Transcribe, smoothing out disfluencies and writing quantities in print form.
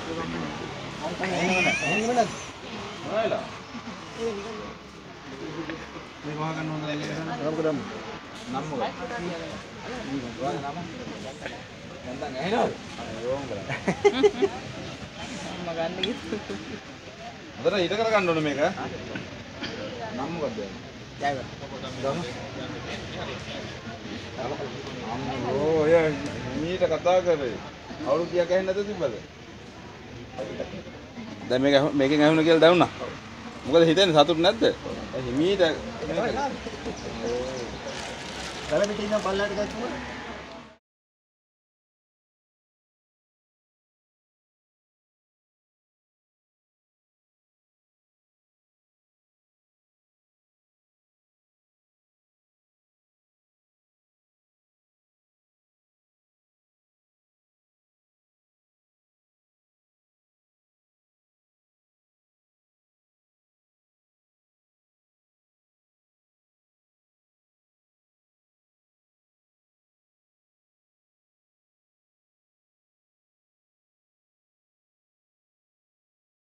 මේ වහ ගන්න හොඳ නැහැ නේද? මොකද නම් මොකද? නැන්දන් ඇහෙනවද? ඕම් කරා. අම්මා ගන්න කිව්වා. හොඳට ඊට කර ගන්න ඕනේ මේක. නම් මොකද? ජයව. අම්මෝ ඔය මීට කතා කරේ. අවුරුදු 30ක් ඇහෙන්නේ නැද්ද තිබ්බද? දැන් මේකෙන් ඇහුණා කියලා දැනුණා. මොකද හිතෙන්නේ සතුටු නැද්ද? හිමීට බලමිට ඉන්න බල්ලාට ගත්තම